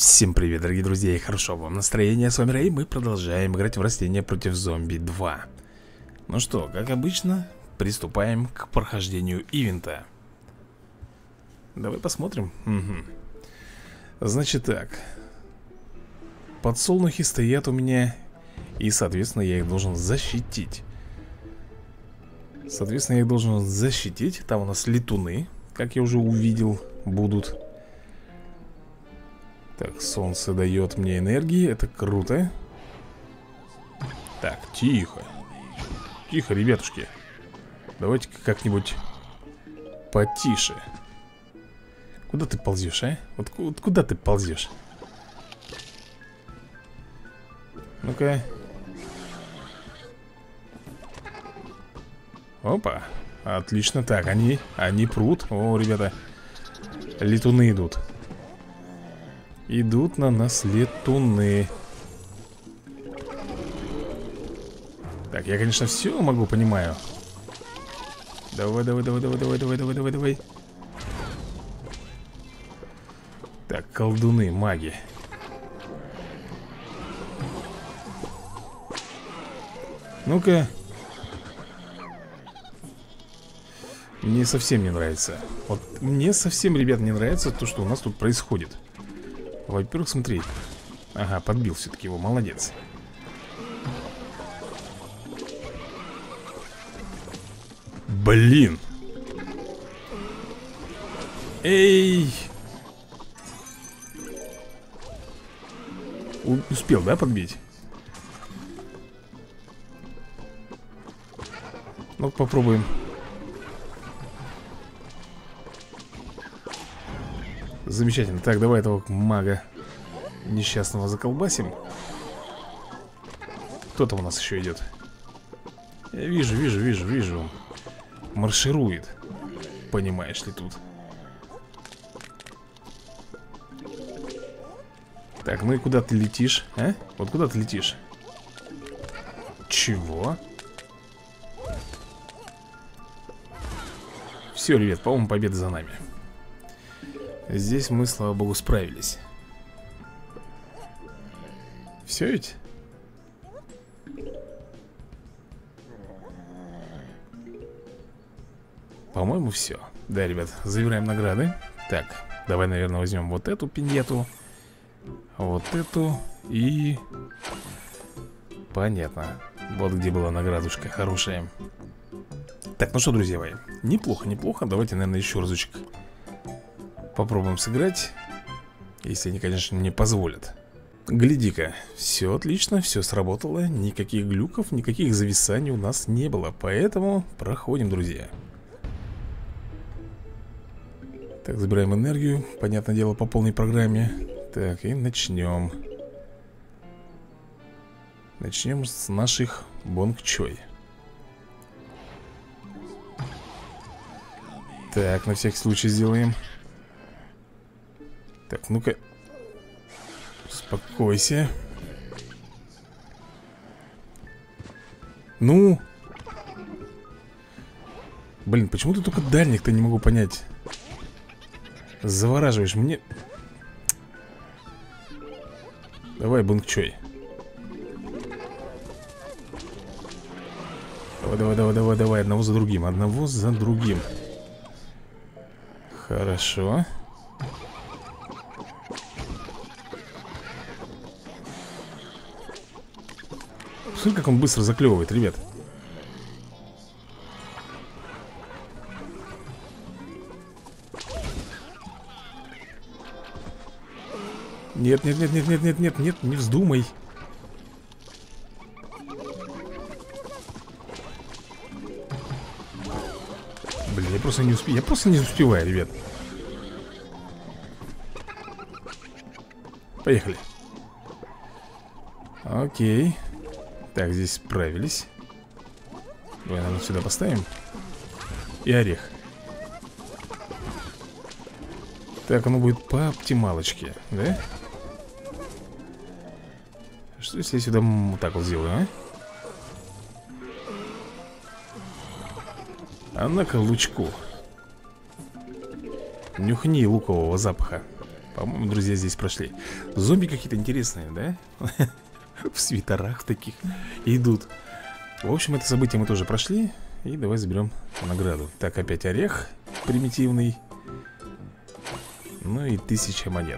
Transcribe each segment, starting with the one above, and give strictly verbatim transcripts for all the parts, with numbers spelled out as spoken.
Всем привет, дорогие друзья, и хорошо вам настроение. С вами Рэй, мы продолжаем играть в растения против зомби два. Ну что, как обычно, приступаем к прохождению ивента. Давай посмотрим. Угу. Значит так. Подсолнухи стоят у меня, и, соответственно, я их должен защитить. Соответственно, я их должен защитить. Там у нас летуны, как я уже увидел, будут. Так, солнце дает мне энергии, это круто. Так, тихо. Тихо, ребятушки. Давайте-ка как-нибудь потише. Куда ты ползешь, а? Вот, вот куда ты ползешь? Ну-ка. Опа. Отлично. Так, они, они прут. О, ребята, летуны идут. Идут на нас летуны. Так, я, конечно, все могу, понимаю. Давай, давай, давай, давай, давай, давай, давай, давай, давай. Так, колдуны, маги. Ну-ка. Мне совсем не нравится. Вот мне совсем, ребят, не нравится то, что у нас тут происходит. Во-первых, смотри. Ага, подбил все-таки его, молодец. Блин. Эй. У- успел, да, подбить? Ну, попробуем. Замечательно. Так, давай этого мага несчастного заколбасим. Кто там у нас еще идет? Я вижу, вижу, вижу, вижу. Марширует. Понимаешь ли тут? Так, ну и куда ты летишь, а? Вот куда ты летишь? Чего? Все, ребят, по-моему, победа за нами. Здесь мы, слава богу, справились. Все ведь? По-моему, все. Да, ребят, забираем награды. Так, давай, наверное, возьмем вот эту пиньету, вот эту и... Понятно. Вот где была наградушка хорошая. Так, ну что, друзья мои, неплохо, неплохо. Давайте, наверное, еще разочек попробуем сыграть. Если они, конечно, мне позволят. Гляди-ка, все отлично, все сработало. Никаких глюков, никаких зависаний у нас не было. Поэтому проходим, друзья. Так, забираем энергию. Понятное дело, по полной программе. Так, и начнем. Начнем с наших бонгчой. Так, на всякий случай сделаем. Так, ну-ка. Успокойся. Ну. Блин, почему ты только дальних-то не могу понять? Завораживаешь мне. Давай, бонгчой. Давай, давай, давай, давай, давай. Одного за другим, одного за другим. Хорошо. Смотри, как он быстро заклевывает, ребят. Нет, нет, нет, нет, нет, нет, нет, нет, не вздумай. Блин, я просто не успею. Я просто не успеваю, ребят. Поехали. Окей. Так, здесь справились. Давай, наверное, сюда поставим. И орех. Так, оно будет по оптималочке, да? Что если я сюда вот так вот сделаю, а? А ну-ка лучку. Нюхни лукового запаха. По-моему, друзья, здесь прошли. Зомби какие-то интересные, да? В свитерах таких идут. В общем, это событие мы тоже прошли. И давай заберем награду. Так, опять орех примитивный. Ну и тысяча монет.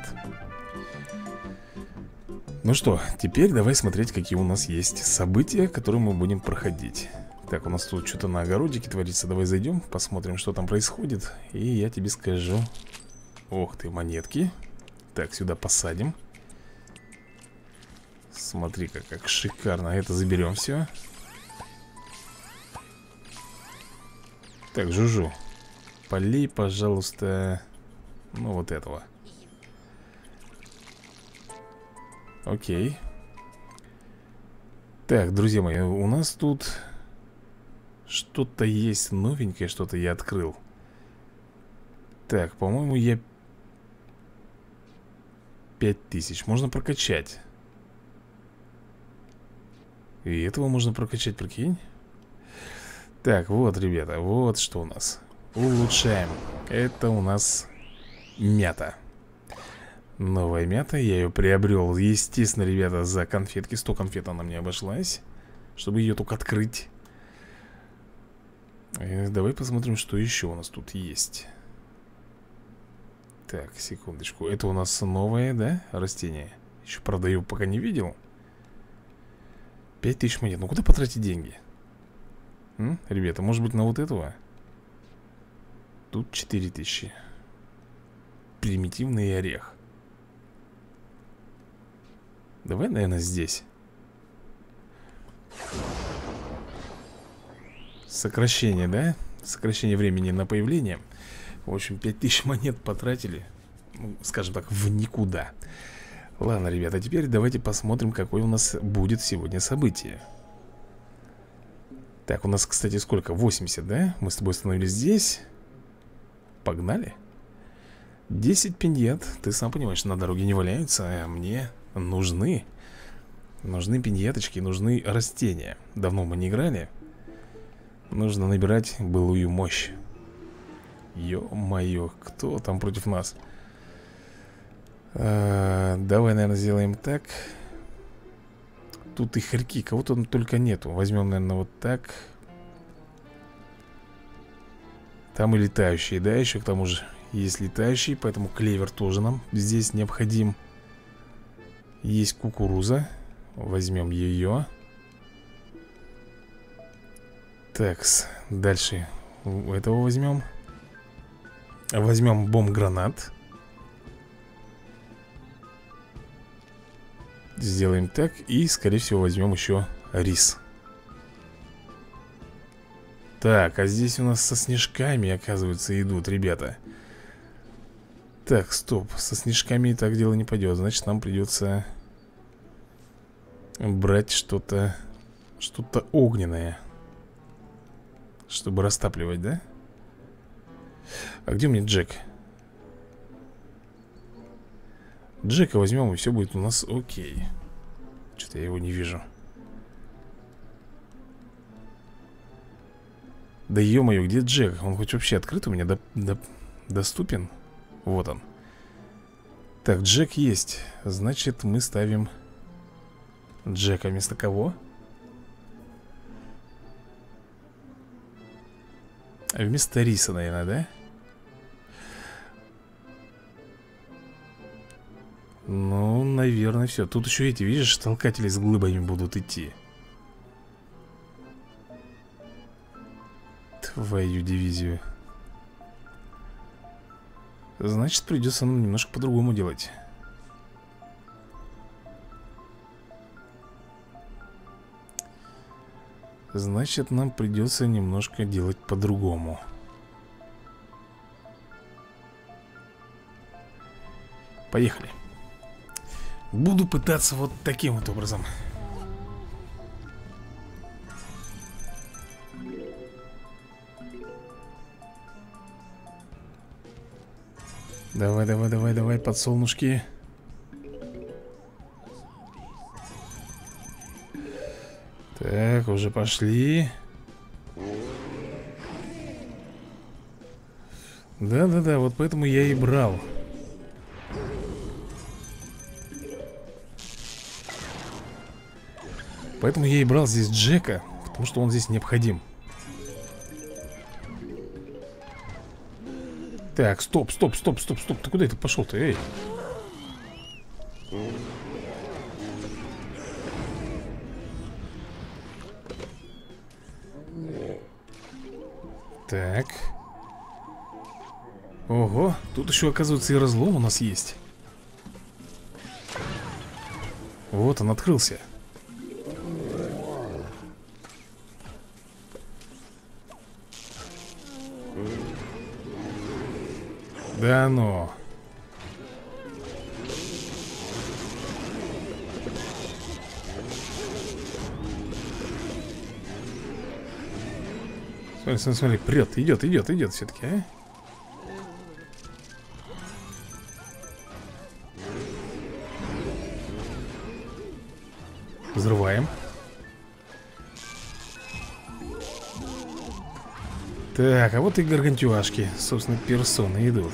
Ну что, теперь давай смотреть, какие у нас есть события, которые мы будем проходить. Так, у нас тут что-то на огородике творится. Давай зайдем, посмотрим, что там происходит. И я тебе скажу. Ох ты, монетки. Так, сюда посадим. Смотри-ка, как шикарно. Это заберем все. Так, Жужу, полей, пожалуйста, ну вот этого. Окей. Так, друзья мои, у нас тут что-то есть новенькое, что-то я открыл. Так, по-моему, я пять тысяч можно прокачать. И этого можно прокачать, прикинь. Так, вот, ребята, вот что у нас. Улучшаем. Это у нас мята. Новая мята, я ее приобрел, естественно, ребята, за конфетки. Сто конфет она мне обошлась, чтобы ее только открыть. И давай посмотрим, что еще у нас тут есть. Так, секундочку. Это у нас новое, да, растение? Еще продаю, пока не видел. Пять тысяч монет. Ну куда потратить деньги? М? Ребята, может быть на вот этого? Тут четыре тысячи. Примитивный орех. Давай, наверное, здесь. Сокращение, да? Сокращение времени на появление. В общем, пять тысяч монет потратили, ну, скажем так, в никуда. Ладно, ребята, теперь давайте посмотрим, какое у нас будет сегодня событие. Так, у нас, кстати, сколько? восемьдесят, да? Мы с тобой остановились здесь. Погнали. десять пиньят. Ты сам понимаешь, на дороге не валяются, а мне нужны. Нужны пиньяточки, нужны растения. Давно мы не играли. Нужно набирать былую мощь. Ё-моё, кто там против нас? а, Давай, наверное, сделаем так. Тут и хорьки, кого-то только нету. Возьмем, наверное, вот так. Там и летающие, да, еще к тому же есть летающие, поэтому клевер тоже нам здесь необходим. Есть кукуруза. Возьмем ее. Такс, дальше у этого возьмем. Возьмем бомб-гранат. Сделаем так. И, скорее всего, возьмем еще рис. Так, а здесь у нас со снежками, оказывается, идут, ребята. Так, стоп, со снежками так дело не пойдет. Значит, нам придется брать что-то, что-то огненное, чтобы растапливать, да? А где у меня Джек? Джека возьмем, и все будет у нас окей. Что-то я его не вижу. Да ё-моё, где Джек? Он хоть вообще открыт у меня? До, до, доступен? Вот он. Так, Джек есть. Значит, мы ставим Джека вместо кого? Вместо риса, наверное, да? Ну, наверное, все. Тут еще эти, видишь, толкатели с глыбами будут идти. Твою дивизию. Значит, придется нам немножко по-другому делать. Значит, нам придется немножко делать по-другому. Поехали. Буду пытаться вот таким вот образом. Давай, давай, давай, давай, подсолнушки. Так, уже пошли. Да-да-да, вот поэтому я и брал. Поэтому я и брал здесь Джека, потому что он здесь необходим. Так, стоп, стоп, стоп, стоп, стоп. Ты куда это пошел-то, эй? Так. Ого, тут еще, оказывается, и разлом у нас есть. Вот он открылся. Да ну. Смотри, смотри, смотри, прет, идет, идет, идет все-таки, а? Взрываем. Так, а вот и гаргантюашки, собственно, персоны идут.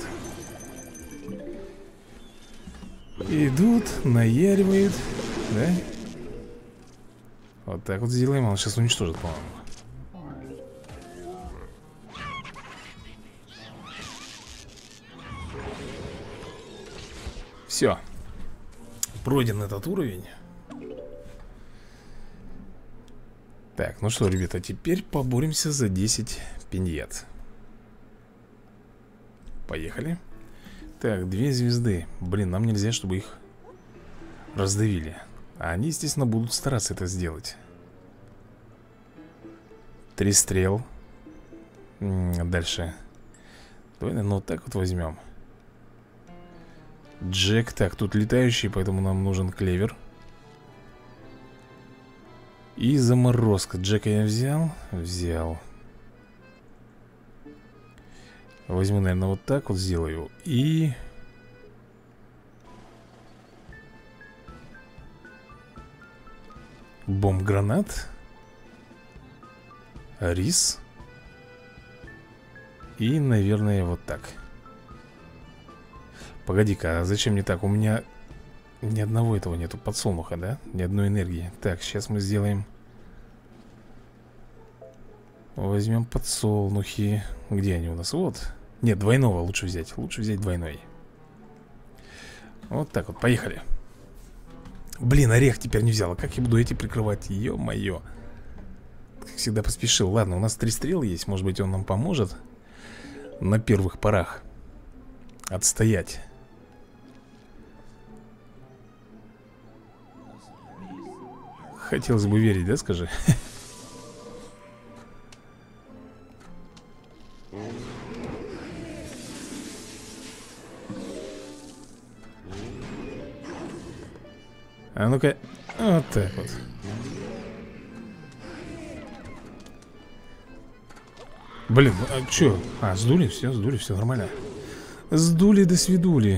Идут, наяривают, да? Вот так вот сделаем, он сейчас уничтожит, по-моему. Все. Пройден этот уровень. Так, ну что, ребята, теперь поборемся за десять пиньят. Поехали. Так, две звезды. Блин, нам нельзя, чтобы их раздавили. А они, естественно, будут стараться это сделать. Три стрел. М-м, дальше. Давай, наверное, вот так вот возьмем. Джек, так, тут летающий, поэтому нам нужен клевер. И заморозка. Джека я взял? Взял. Возьму, наверное, вот так вот сделаю. И... бомб-гранат. Рис. И, наверное, вот так. Погоди-ка, а зачем мне так? У меня ни одного этого нету, подсолнуха, да? Ни одной энергии. Так, сейчас мы сделаем. Возьмем подсолнухи. Где они у нас? Вот. Нет, двойного лучше взять. Лучше взять двойной. Вот так вот, поехали. Блин, орех теперь не взял. А как я буду эти прикрывать? Ё-моё. Как всегда поспешил. Ладно, у нас три стрелы есть. Может быть, он нам поможет на первых порах отстоять. Хотелось бы верить, да, скажи? А ну-ка, вот так вот. Блин, а чё? А, сдули, все, сдули, все нормально. Сдули до свидули.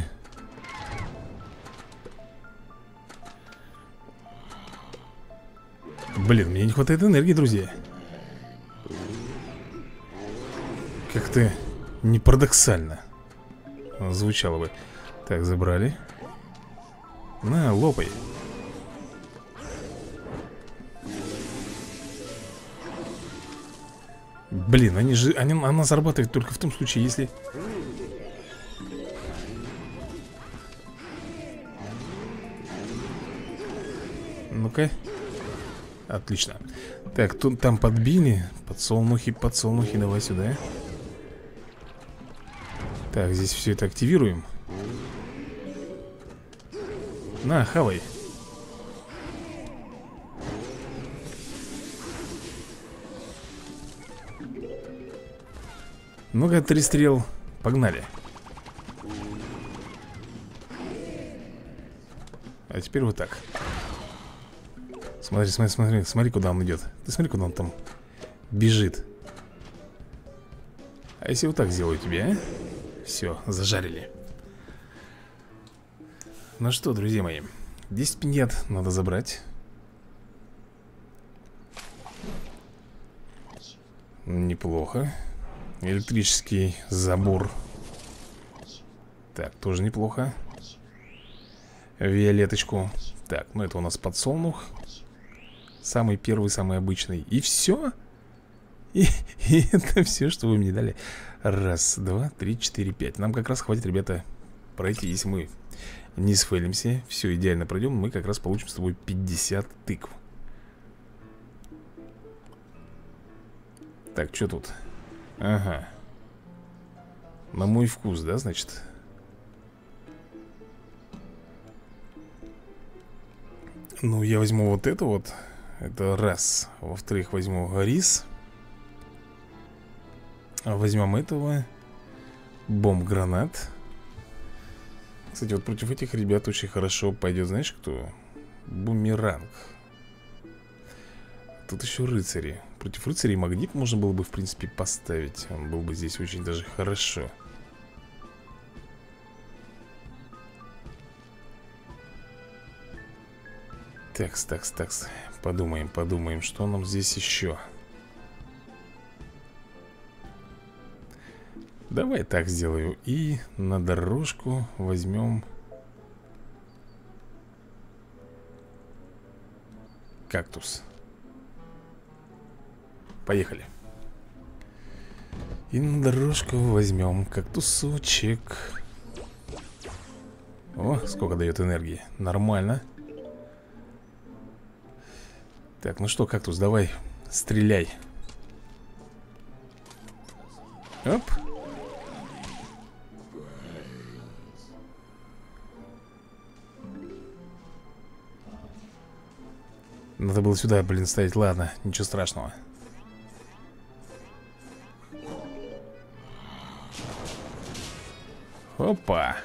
Блин, мне не хватает энергии, друзья. Как-то не парадоксально звучало бы. Так, забрали. На, лопай. Блин, они же, они, она зарабатывает только в том случае, если... Ну-ка. Отлично. Так, тут там подбили. Подсолнухи, подсолнухи, давай сюда. Так, здесь все это активируем. На, хавай. Ну-ка, три стрел. Погнали. А теперь вот так. Смотри, смотри, смотри, смотри, куда он идет. Ты смотри, куда он там бежит. А если вот так сделаю тебе, а? Все, зажарили. Ну что, друзья мои, десять пиньят надо забрать. Неплохо. Электрический забор. Так, тоже неплохо. Виолеточку. Так, ну это у нас подсолнух. Самый первый, самый обычный. И все? И, и это все, что вы мне дали. Раз, два, три, четыре, пять. Нам как раз хватит, ребята, пройти. Если мы не сфейлимся, все идеально пройдем, мы как раз получим с тобой пятьдесят тыкв. Так, что тут? Ага. На мой вкус, да, значит? Ну, я возьму вот это вот. Это раз. Во-вторых, возьму рис. Возьмем этого. Бомб-гранат. Кстати, вот против этих ребят очень хорошо пойдет, знаешь кто? Бумеранг. Тут еще рыцари. Против рыцарей магнит можно было бы, в принципе, поставить. Он был бы здесь очень даже хорошо. Такс, такс, такс. Подумаем, подумаем, что нам здесь еще. Давай так сделаю. И на дорожку возьмем кактус. Поехали. И на дорожку возьмем кактусочек. О, сколько дает энергии. Нормально. Так, ну что, кактус, давай, стреляй. Оп. Надо было сюда, блин, ставить. Ладно, ничего страшного. Опа.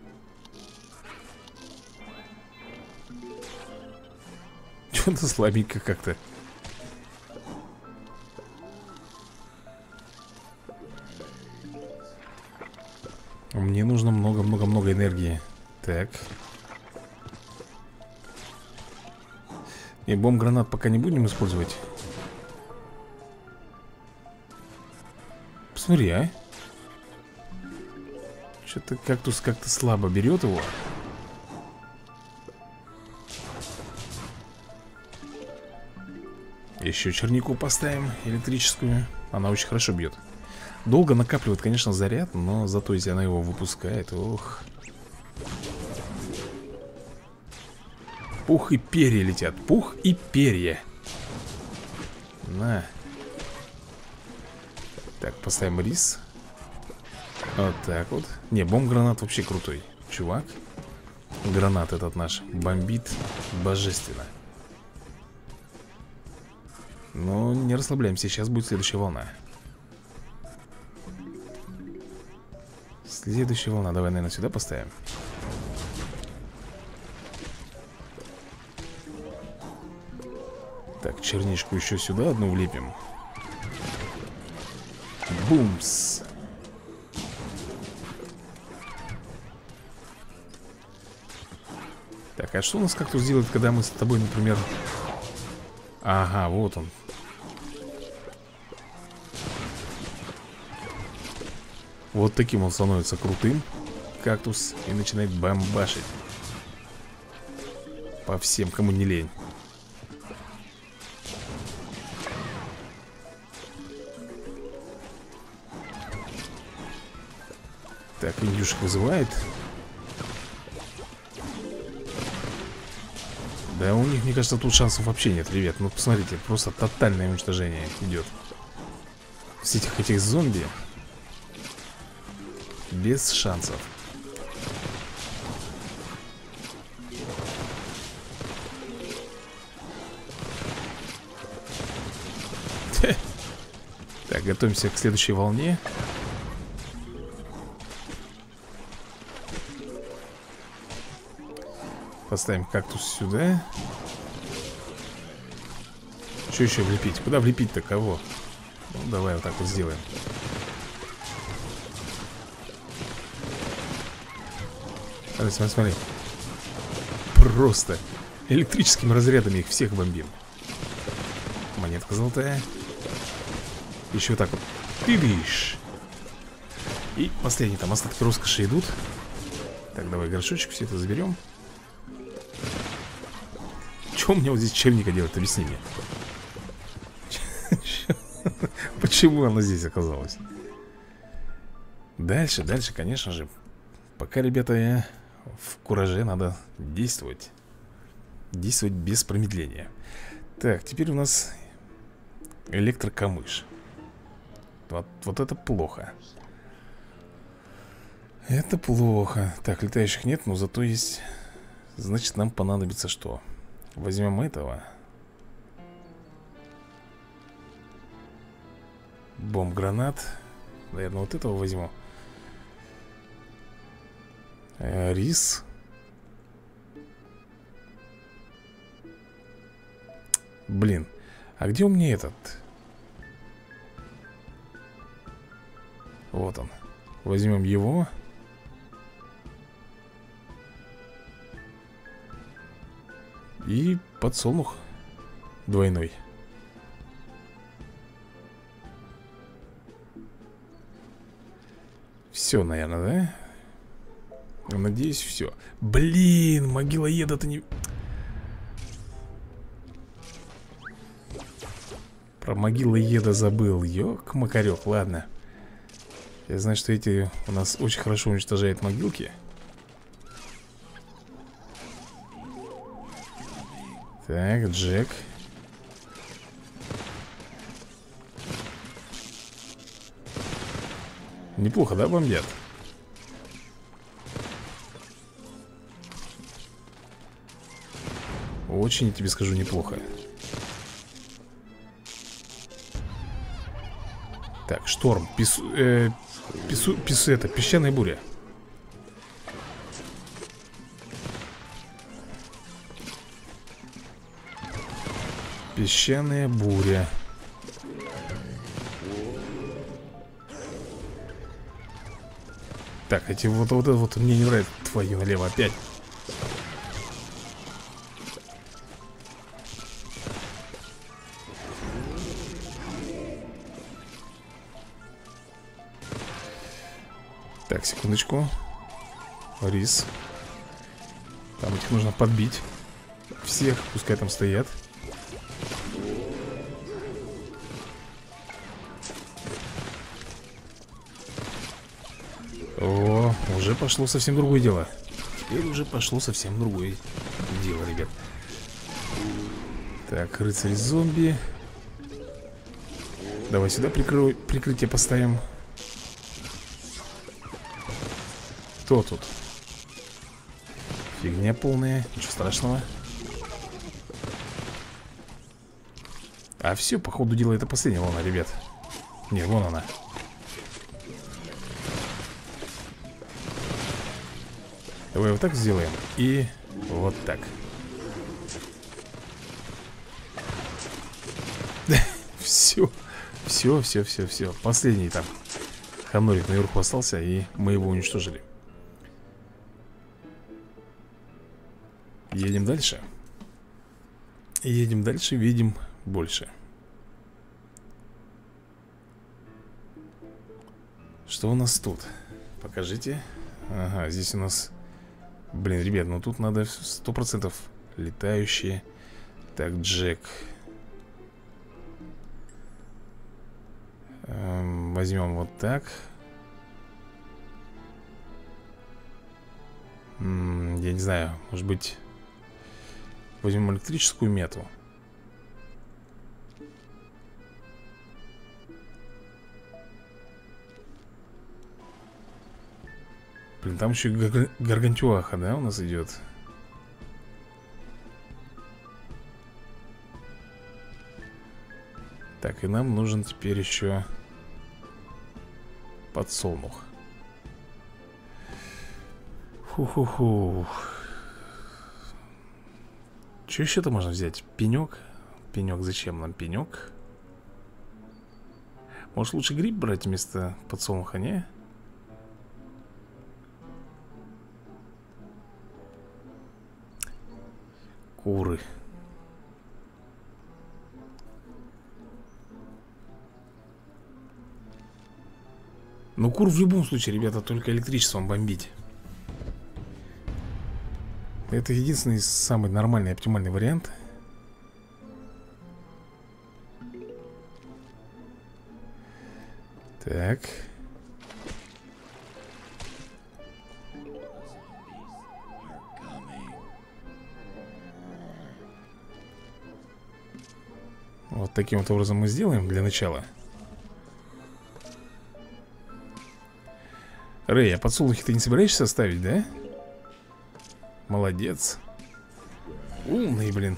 Что-то слабенько как-то. Мне нужно много-много-много энергии. Так. И бомб-гранат пока не будем использовать. Посмотри, а. Что-то кактус как-то слабо берет его. Еще чернику поставим, электрическую. Она очень хорошо бьет. Долго накапливает, конечно, заряд, но зато если она его выпускает, ох. Пух и перья летят. Пух и перья. На. Так, поставим рис. Вот так вот. Не, бомб-гранат вообще крутой. Чувак. Гранат этот наш бомбит божественно. Но не расслабляемся, сейчас будет следующая волна. Следующая волна, давай, наверное, сюда поставим. Так, чернишку еще сюда одну влепим. Бумс. Так, а что у нас как-то сделать, когда мы с тобой, например... Ага, вот он. Вот таким он становится крутым, кактус, и начинает бомбашить по всем, кому не лень. Так, индюшек вызывает. Да, у них, мне кажется, тут шансов вообще нет, ребят. Ну, посмотрите, просто тотальное уничтожение идет. С этих этих зомби. Без шансов. Так, готовимся к следующей волне. Поставим кактус сюда. Что еще влепить? Куда влепить-то кого? Ну, давай вот так вот сделаем. Смотри, смотри, смотри. Просто электрическими разрядами их всех бомбим. Монетка золотая. Еще так вот. Ты видишь. И последние там остатки роскоши идут. Так, давай горшочек все это заберем. что у меня вот здесь черника делает? Объясни мне. Почему она здесь оказалась? Дальше, дальше, конечно же. Пока, ребята, я в кураже, надо действовать. Действовать без промедления. Так, теперь у нас электрокамыш. Вот, вот это плохо. Это плохо. Так, летающих нет, но зато есть. Значит, нам понадобится что? Возьмем этого. Бомб-гранат. Наверное, вот этого возьму. э, Рис. Блин, а где у меня этот? Вот он. Возьмем его. И подсолнух двойной. Все, наверное, да? Надеюсь, все. Блин, могилоеда-то не... Про могилоеда забыл. Ёк-макарёк, ладно. Я знаю, что эти у нас очень хорошо уничтожают могилки. Так, Джек. Неплохо, да, бомбят? Очень, я тебе скажу, неплохо. Так, шторм, пису, э, пису, пису, это, песчаная буря. Песчаная буря. Так, эти вот, вот, вот мне не нравится. Твою налево опять. Так, секундочку. Рис. Там этих нужно подбить. Всех, пускай там стоят. О, уже пошло совсем другое дело. Теперь уже пошло совсем другое дело, ребят. Так, рыцарь-зомби. Давай сюда прикрой, прикрытие поставим. Кто тут? Фигня полная, ничего страшного. А все, по ходу дела, это последняя волна, ребят. Не, вон она. Давай вот так сделаем. И вот так. Все. Все, все, все, все. Последний там Ханорик наверху остался, и мы его уничтожили. Едем дальше. Едем дальше, видим больше. Что у нас тут? Покажите. Ага, здесь у нас... Блин, ребят, ну тут надо сто процентов летающие. Так, Джек. эм, Возьмем вот так. М-м, Я не знаю, может быть, возьмем электрическую мету. Блин, там еще гар гаргантюаха, да, у нас идет. Так, и нам нужен теперь еще подсолнух. Фу-ху-ху. Что еще-то можно взять? Пенек? Пенек, зачем нам пенек? Может, лучше гриб брать вместо подсолнуха, не? Куры. Ну, кур в любом случае, ребята, только электричеством бомбить. Это единственный самый нормальный, оптимальный вариант. Так. Вот таким вот образом мы сделаем для начала. Рэй, а подсолнухи ты не собираешься ставить, да? Молодец. Умный, блин.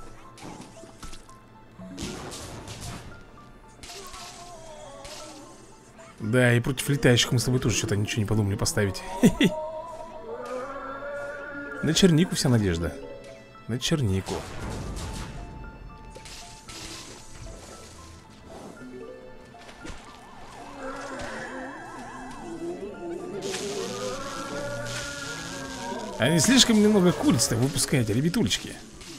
Да, и против летающих мы с тобой тоже что-то ничего не подумали поставить. На чернику вся надежда. На чернику. А не слишком немного куриц-то выпускаете, ребятулечки?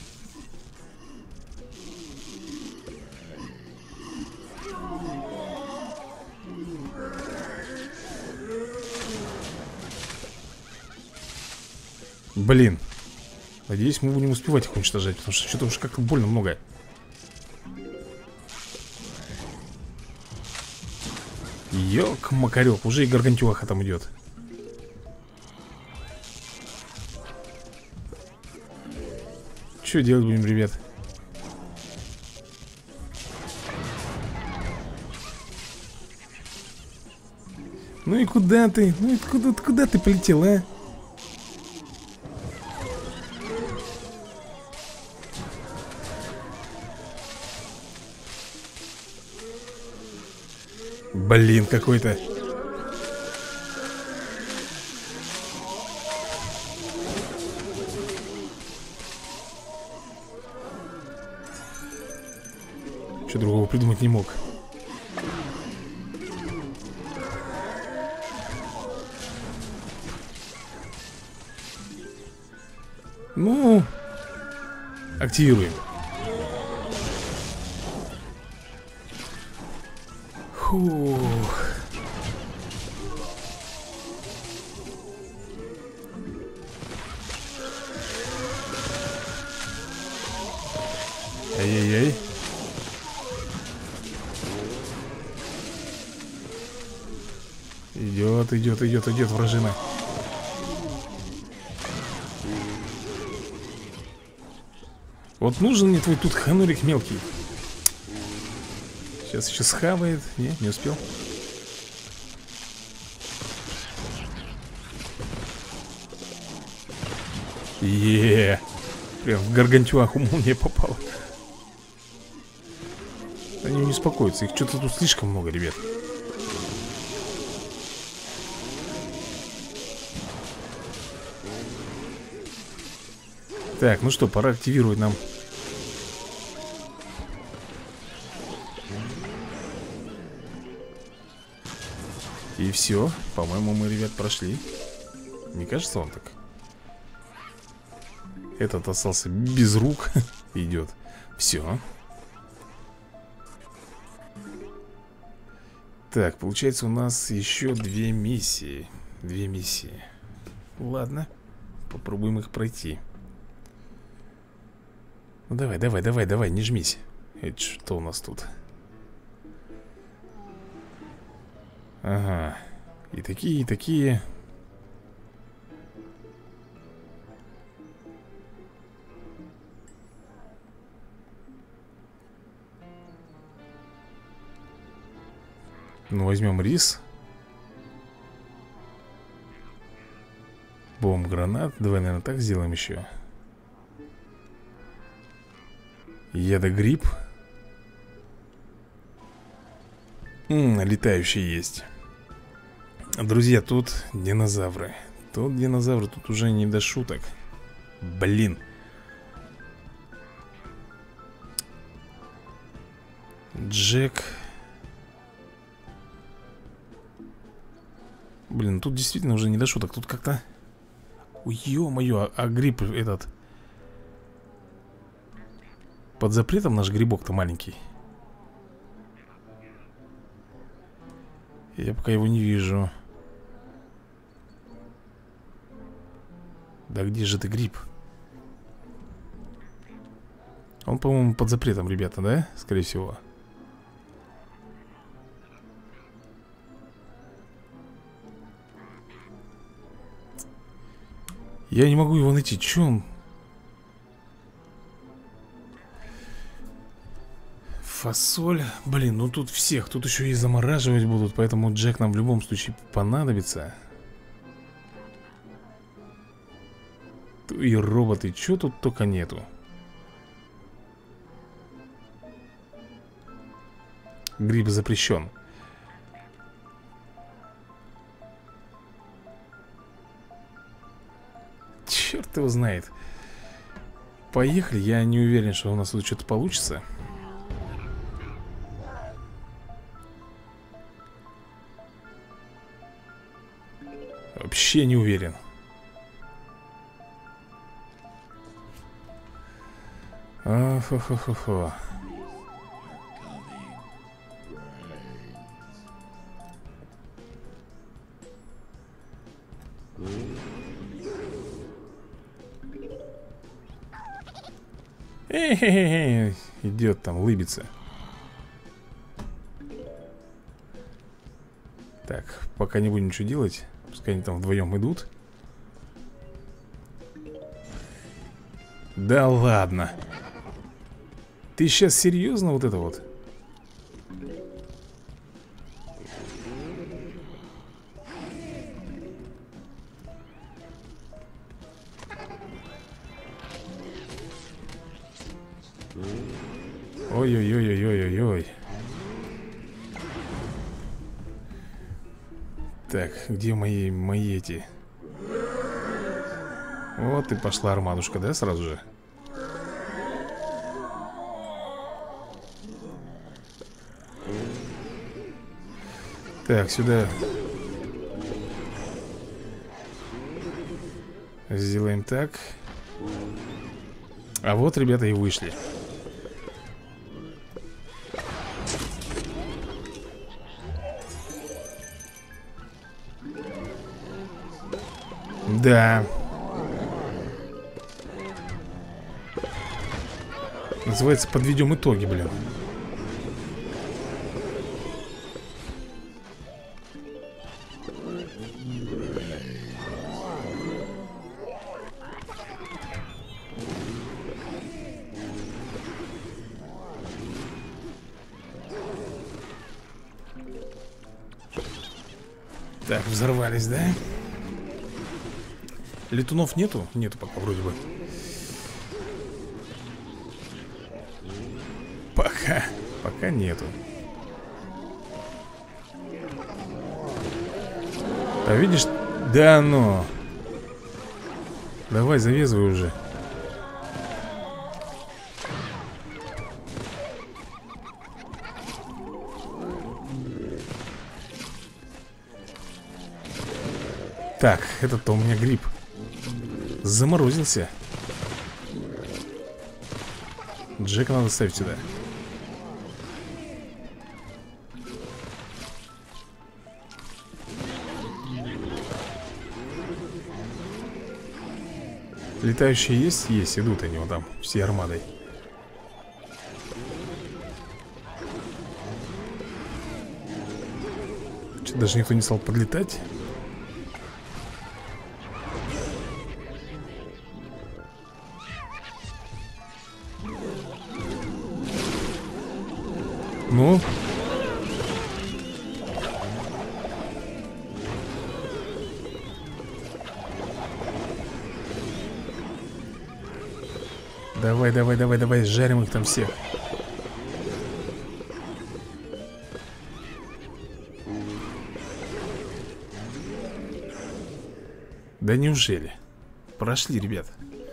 Блин. Надеюсь, мы будем успевать их уничтожать, потому что что-то уж как-то больно много. Ёк-макарёк, уже и гаргантюаха там идет. Что делать будем, ребят? Ну и куда ты? Ну и куда, куда ты полетел, а? Блин, какой-то. Что другого придумать не мог. Ну, активируем. Фух. Ай-яй-яй. Идет, идет, идет, идет вражина. Вот нужен мне твой тут ханурик мелкий. Сейчас еще схавает. Не, не успел. Еее. Прям в гаргантюаху молния попала. Они не успокоятся. Их что-то тут слишком много, ребят. Так, ну что, пора активировать нам. И все, по-моему, мы, ребят, прошли. Не кажется вам так? Этот остался без рук. Идет. Все. Так, получается, у нас еще две миссии. Две миссии. Ладно, попробуем их пройти. Ну давай, давай, давай, давай, не жмись. Это что у нас тут? Ага. И такие, и такие. Ну, возьмем рис. Бомб, гранат. Давай, наверное, так сделаем еще. Ядогриб. М-м, летающий есть. Друзья, тут динозавры. Тут динозавры, тут уже не до шуток. Блин. Джек. Блин, тут действительно уже не до шуток. Тут как-то... Ой, ё-моё, а, а гриб этот... Под запретом наш грибок-то маленький. Я пока его не вижу. Да где же ты, гриб? Он, по-моему, под запретом, ребята, да? Скорее всего. Я не могу его найти. Че он? Фасоль. Блин, ну тут всех. Тут еще и замораживать будут. Поэтому Джек нам в любом случае понадобится. И роботы. Че тут только нету. Гриб запрещен. Черт его знает. Поехали, я не уверен, что у нас тут что-то получится. Вообще не уверен. Хо-хо-хо-хо. Эй-хе-хе-хе. Идет там, лыбится. Так, пока не будем ничего делать. Пускай они там вдвоем идут. Да ладно. Ты сейчас серьезно вот это вот? Ой-ой-ой-ой-ой-ой-ой. Так, где мои, мои эти? Вот и пошла армадушка, да, сразу же? Так, сюда. Сделаем так. А вот, ребята, и вышли. Да. Называется, подведем итоги, блин. Так, взорвались, да? Летунов нету? Нету пока вроде бы. Пока, пока нету. А видишь? Да ну. Давай, завязывай уже. Так, этот-то у меня гриб заморозился. Джека надо ставить сюда. Летающие есть? Есть, идут они вот там, все армадой. Что, даже никто не стал подлетать? Ну? Давай, давай, давай, давай, жарим их там всех. Да неужели? Прошли, ребят.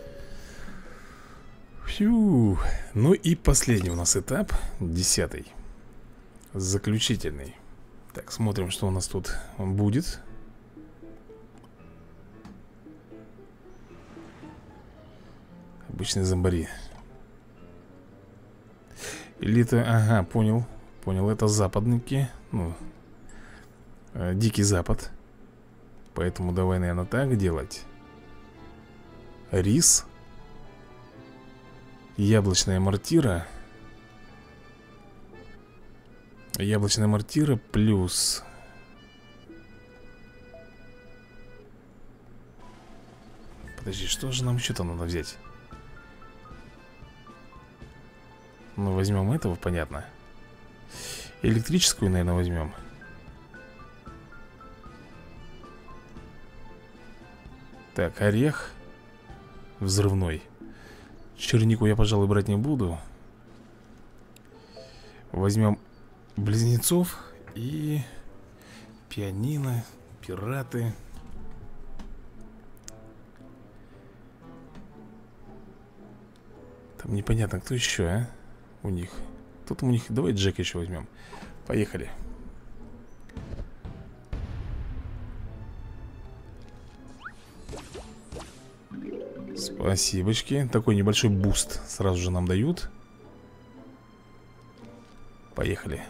Фью. Ну и последний у нас этап, десятый. Заключительный. Так, смотрим, что у нас тут будет. Обычные зомбари. Или это... Ага, понял. Понял, это западники. Ну, э, Дикий Запад. Поэтому давай, наверное, так делать. Рис. Яблочная мортира. Яблочная мортира плюс... Подожди, что же нам еще-то надо взять? Ну, возьмем этого, понятно. Электрическую, наверное, возьмем. Так, орех взрывной. Чернику я, пожалуй, брать не буду. Возьмем близнецов и пианино, пираты. Там непонятно, кто еще, а? У них. Тут у них... Давай Джека еще возьмем. Поехали. Спасибочки. Такой небольшой буст сразу же нам дают. Поехали.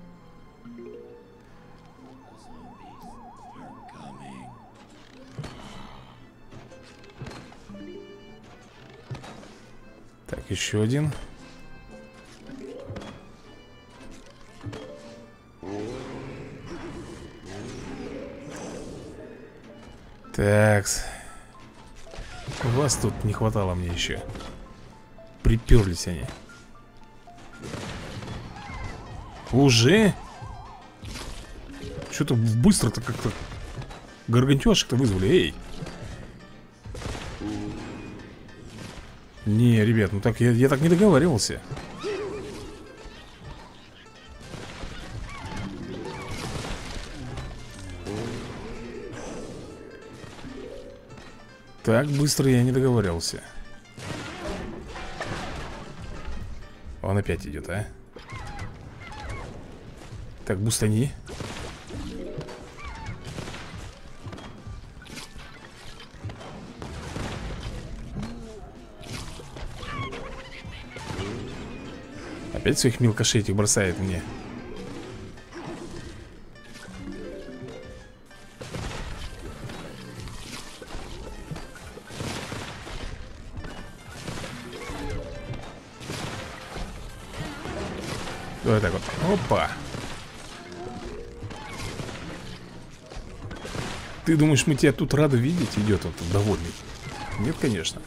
Так, еще один. Такс. Вас тут не хватало мне еще. Приперлись они. Уже? Что-то быстро-то как-то гаргантюшек-то вызвали, эй. Не, ребят, ну так я, я так не договаривался. Так быстро я не договаривался. Он опять идет, а? Так, бустани. Опять своих мелкошей этих бросает мне. Вот так вот. Опа. Ты думаешь, мы тебя тут рады видеть? Идет он тут довольный. Нет, конечно.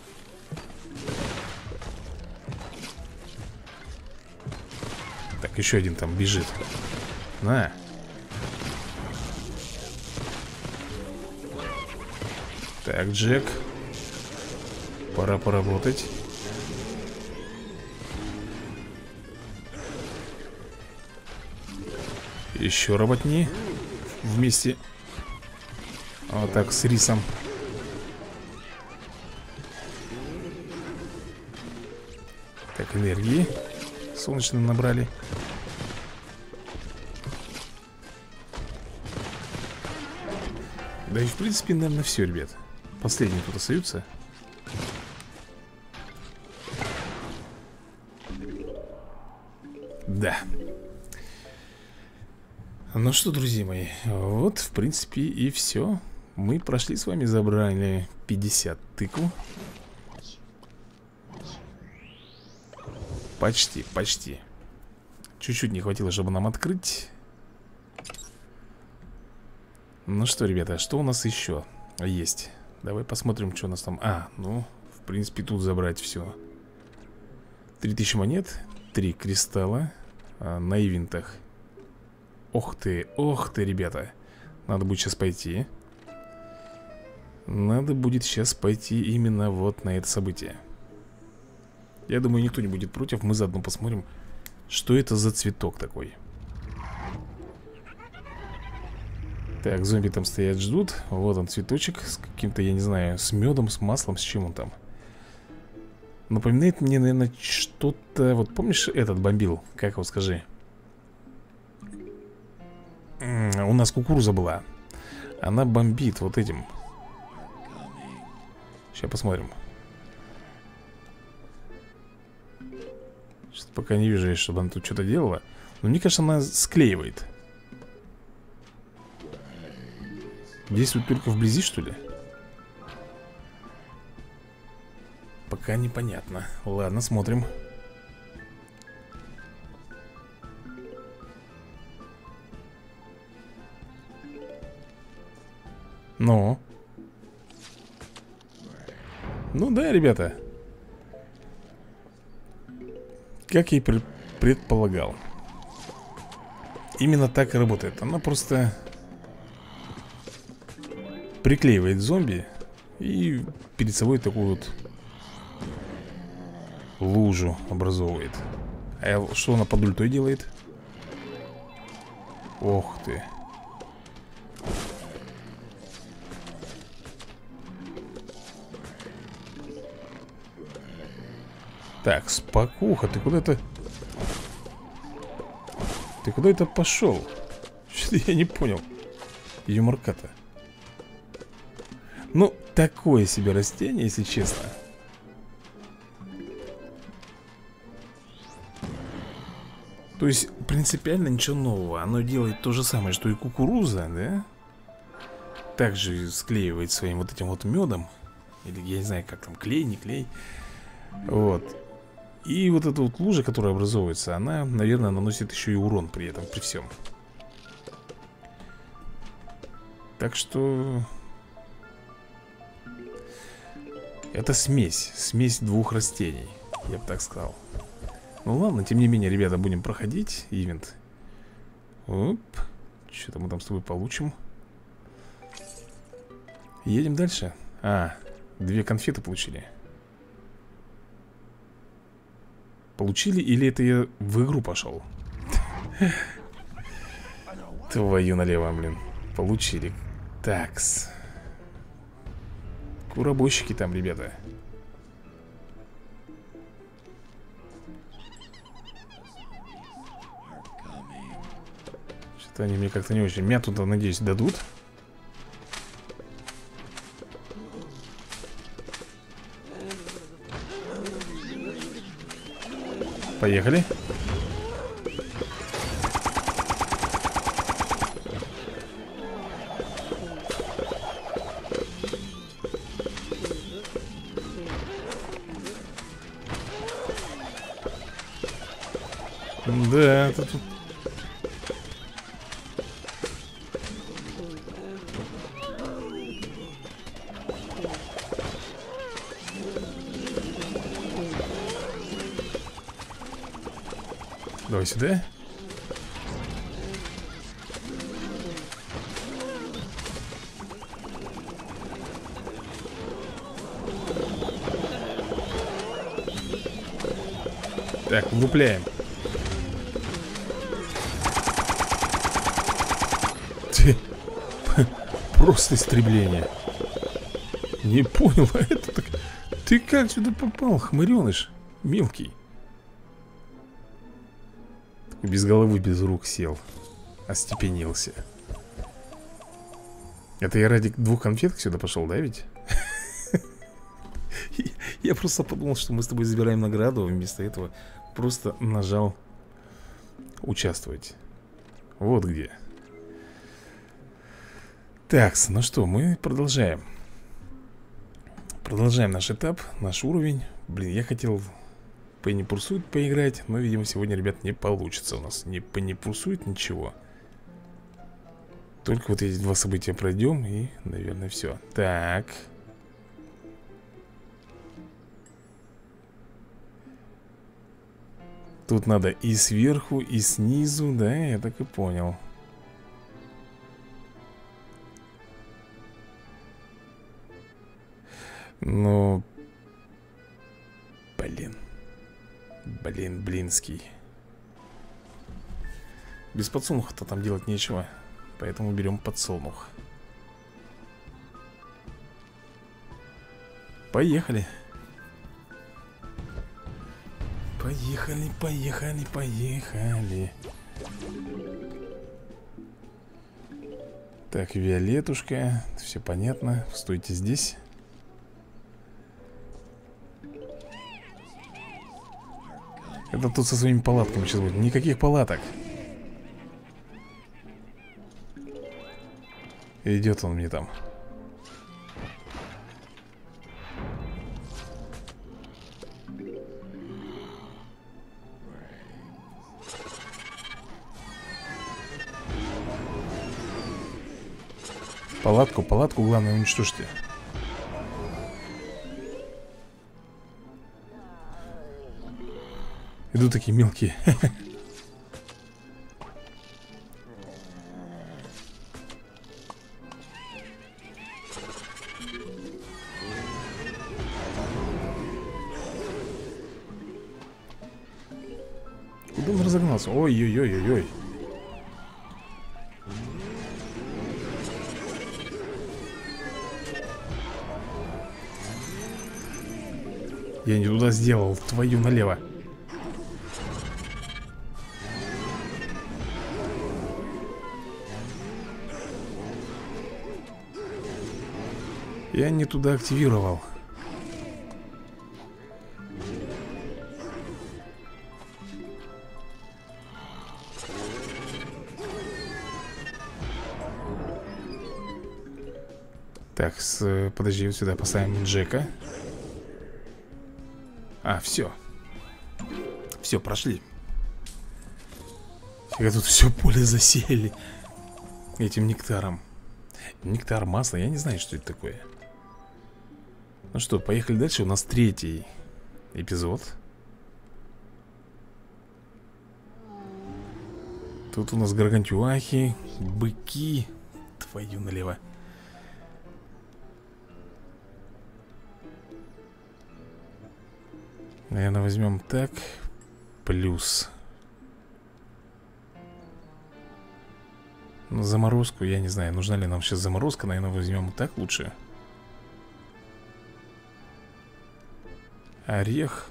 Так, еще один там бежит. На. Так, Джек. Пора поработать. Еще работни. Вместе. Вот так, с рисом. Так, энергии солнечной набрали. Да и в принципе, наверное, все, ребят. Последние тут остаются. Да. Ну что, друзья мои, вот, в принципе, и все. Мы прошли с вами, забрали пятьдесят тыкв. Почти, почти. Чуть-чуть не хватило, чтобы нам открыть. Ну что, ребята, что у нас еще есть? Давай посмотрим, что у нас там. А, ну, в принципе, тут забрать все. три тысячи монет, три кристалла а, на ивентах. Ох ты, ох ты, ребята. Надо будет сейчас пойти. Надо будет сейчас пойти именно вот на это событие. Я думаю, никто не будет против. Мы заодно посмотрим, что это за цветок такой. Так, зомби там стоят, ждут. Вот он, цветочек с каким-то, я не знаю, с медом, с маслом, с чем он там. Напоминает мне, наверное, что-то... Вот помнишь, этот бомбил? Как его, скажи? У нас кукуруза была. Она бомбит вот этим. Сейчас посмотрим. Что-то пока не вижу, чтобы она тут что-то делала. Но мне кажется, она склеивает. Действует только вблизи, что ли? Пока непонятно. Ладно, смотрим. Ну. Ну да, ребята. Как я и предполагал. Именно так и работает. Она просто приклеивает зомби и перед собой такую вот лужу образовывает. А что она под ультой делает? Ох ты. Так, спокуха, ты куда это? Ты куда это пошел? Что-то я не понял. Юморка-то. Ну, такое себе растение, если честно. То есть, принципиально ничего нового. Оно делает то же самое, что и кукуруза, да? Также склеивает своим вот этим вот медом. Или я не знаю, как там, клей, не клей. Вот. И вот эта вот лужа, которая образовывается, она, наверное, наносит еще и урон при этом, при всем. Так что... это смесь, смесь двух растений, я бы так сказал. Ну ладно, тем не менее, ребята, будем проходить ивент. Оп, что-то мы там с тобой получим. Едем дальше. А, две конфеты получили. Получили или это я в игру пошел? Твою налево, блин. Получили. Такс. Куробойщики там, ребята. Что-то они мне как-то не очень. Мяту-то, надеюсь, дадут. Поехали. Да, это тут... Давай сюда. Так, влупляем. Просто истребление. Не понял, а это так... Ты как сюда попал, хмыреныш? Мелкий. Без головы, без рук сел. Остепенился. Это я ради двух конфеток сюда пошел, да ведь? Я просто подумал, что мы с тобой забираем награду. Вместо этого просто нажал участвовать. Вот где. Так, ну что, мы продолжаем. Продолжаем наш этап, наш уровень. Блин, я хотел Penny Pursuit поиграть, но, видимо, сегодня, ребят, не получится у нас. Не Penny Pursuit, ничего. Только вот эти два события пройдем и, наверное, все. Так. Тут надо и сверху, и снизу, да, я так и понял. Ну, блин. Блин, блинский. Без подсолнуха-то там делать нечего. Поэтому берем подсолнух. Поехали. Поехали, поехали, поехали. Так, Виолетушка. Все понятно. Стойте здесь. Это тут со своими палатками сейчас будет. Никаких палаток. Идет он мне там. Палатку, палатку, главное, уничтожьте. виду такие мелкие. Куда он разогнался? Ой-ой-ой-ой-ой. Я не туда сделал, твою налево. Я не туда активировал. Так, с, подожди, вот сюда поставим Джека. А, все. Все, прошли. Фига, тут все поле засели этим нектаром. Нектар масла, я не знаю, что это такое. Ну что, поехали дальше. У нас третий эпизод. Тут у нас гаргантюахи, быки. Твою налево. Наверное, возьмем так. Плюс. Ну, заморозку, я не знаю, нужна ли нам сейчас заморозка. Наверное, возьмем так лучше. Орех.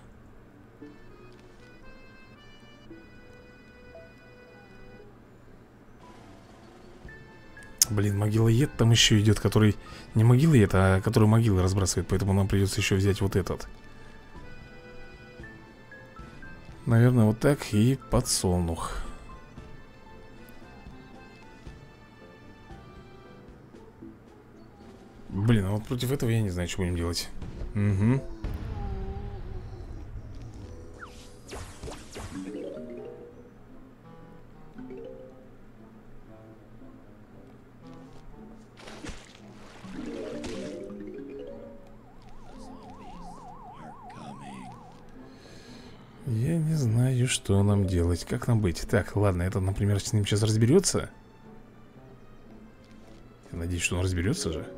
Блин, могилоед там еще идет, который... Не могилоед, а который могилы разбрасывает. Поэтому нам придется еще взять вот этот. Наверное, вот так и подсолнух. Блин, а вот против этого я не знаю, что будем делать. Угу. Я не знаю, что нам делать. Как нам быть? Так, ладно, это, например, с ним сейчас разберется. Я надеюсь, что он разберется же.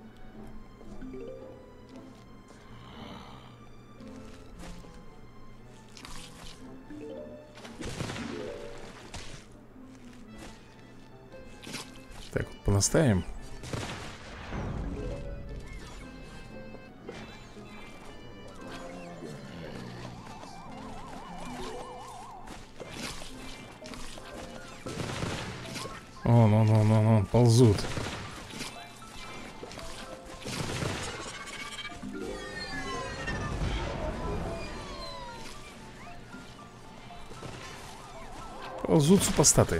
Так, вот понаставим. Он, он, он, он, он, ползут. Ползут супостаты.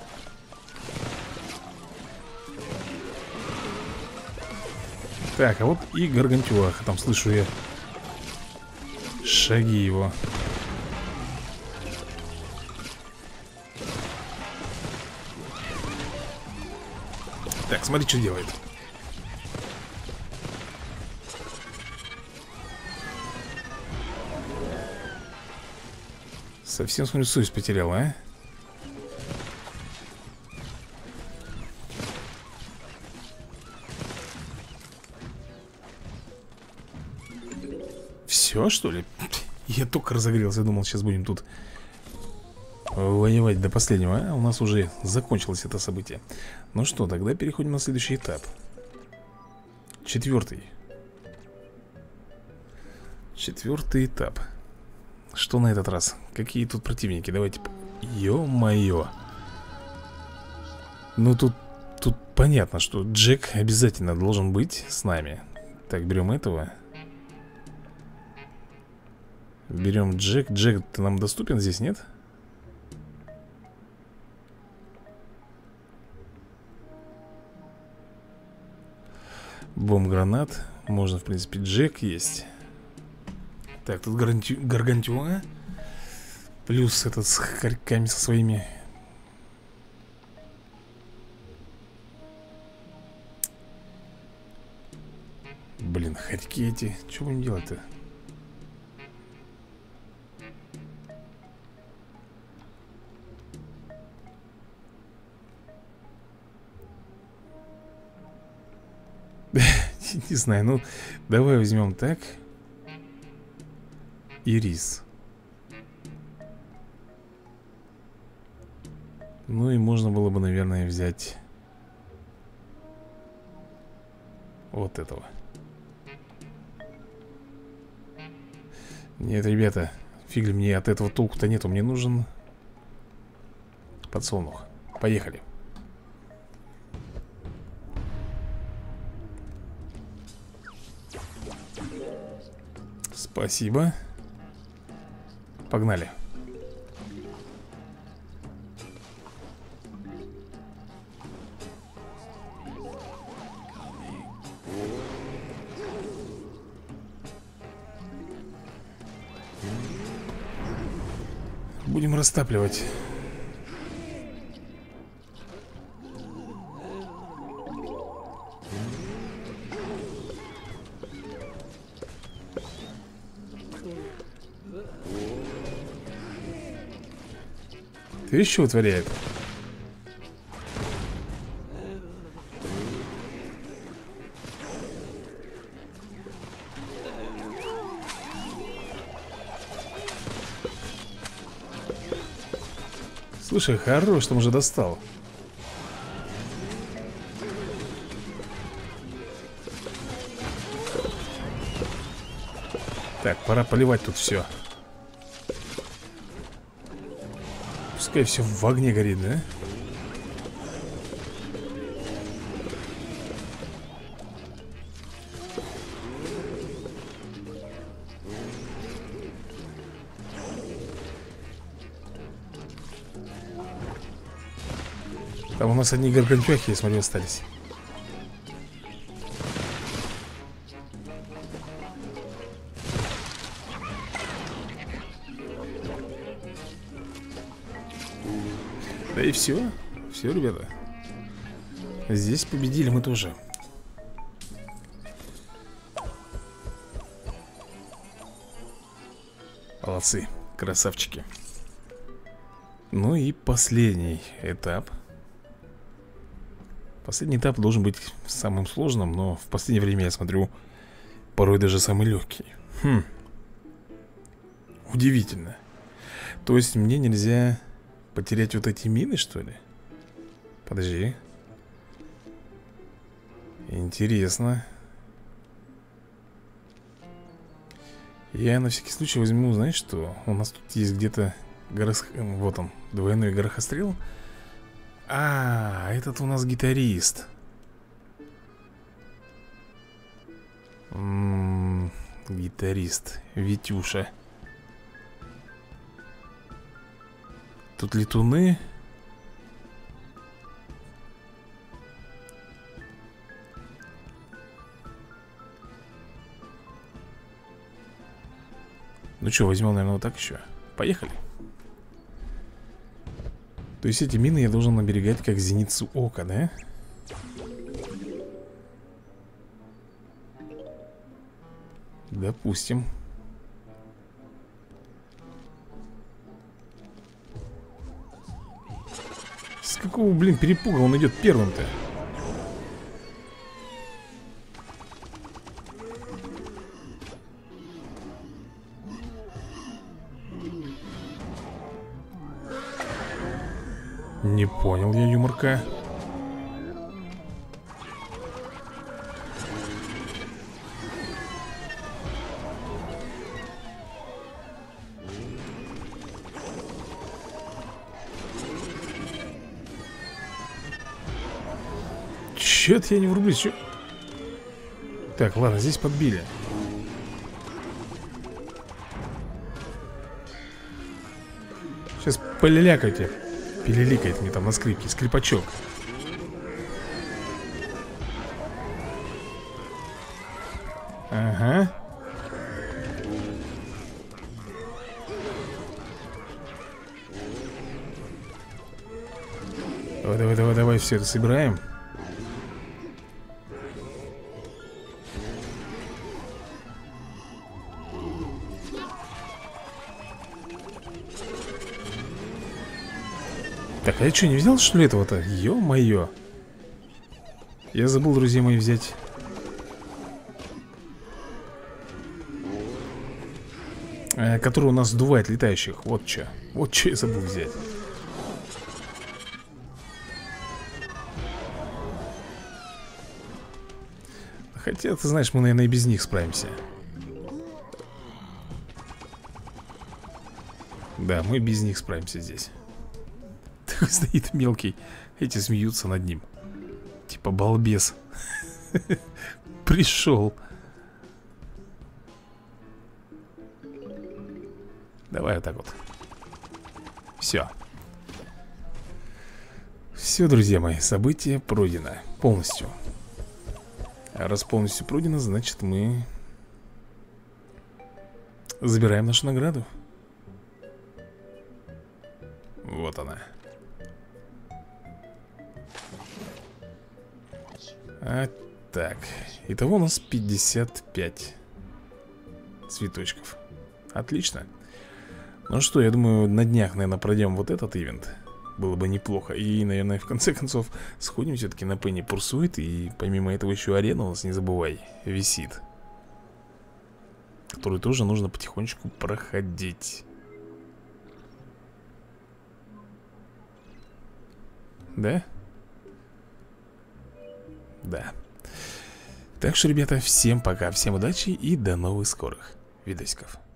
Так, а вот и гаргантюаха. Там слышу я шаги его. Так, смотри, что делает. Совсем, смотрю, совесть потерял, а? Все, что ли? Я только разогрелся, думал, сейчас будем тут воевать до последнего, а у нас уже закончилось это событие. Ну что, тогда переходим на следующий этап. Четвертый. Четвертый этап. Что на этот раз? Какие тут противники? Давайте. Ё-моё. Ну тут, тут понятно, что Джек обязательно должен быть с нами. Так, берем этого. Берем Джек. Джек, ты нам доступен здесь, нет? Бомб-гранат. Можно, в принципе, Джек есть. Так, тут гаргантюа. Плюс этот с хорьками со своими. Блин, хорьки эти. Что будем делать-то? Не знаю, ну давай возьмем так. И рис. Ну и можно было бы, наверное, взять вот этого. Нет, ребята, фиг ли мне от этого толку-то нету. Мне нужен подсолнух. Поехали. Спасибо. Погнали. Будем растапливать. Ты видишь, что вытворяет? Слушай, хорош, там уже достал. Так, пора поливать тут все. Пускай все в огне горит, да? Там у нас одни гаргантюхи, я смотрю, остались. Да и все. Все, ребята. Здесь победили мы тоже. Молодцы, красавчики. Ну и последний этап. Последний этап должен быть самым сложным, но в последнее время я смотрю, порой даже самый легкий. Хм. Удивительно. То есть мне нельзя потерять вот эти мины, что ли? Подожди. Интересно. Я на всякий случай возьму, знаешь что? У нас тут есть где-то горос... Вот он, двойной горохострел. А, этот у нас гитарист. М-м, гитарист Витюша. Тут летуны. Ну что, возьмем, наверное, вот так еще. Поехали. То есть эти мины я должен оберегать как зеницу ока, да? Допустим. С какого, блин, перепуга он идет первым-то? Не понял я юморка. Чё-то я не врублюсь, чё? Так, ладно, здесь подбили. Сейчас полилякайте. Пилиликает мне там на скрипке. Скрипачок. Ага. Давай, давай, давай, давай, все это собираем. Так, а я что, не взял, что ли, этого-то? Ё-моё. Я забыл, друзья мои, взять э, который у нас сдувает летающих. Вот что. Вот что я забыл взять. Хотя, ты знаешь, мы, наверное, и без них справимся. Да, мы без них справимся здесь. Так стоит мелкий. Эти смеются над ним. Типа балбес. Пришел. Давай вот так вот. Все. Все, друзья мои, событие пройдено полностью. А раз полностью пройдено, значит мы забираем нашу награду. Вот она. А так, итого у нас пятьдесят пять цветочков. Отлично. Ну что, я думаю, на днях, наверное, пройдем вот этот ивент. Было бы неплохо. И, наверное, в конце концов сходим все-таки на Пенни Пурсуит. И помимо этого еще арена у нас, не забывай, висит, которую тоже нужно потихонечку проходить. Да? Да. Так что, ребята, всем пока, всем удачи и до новых скорых видосиков.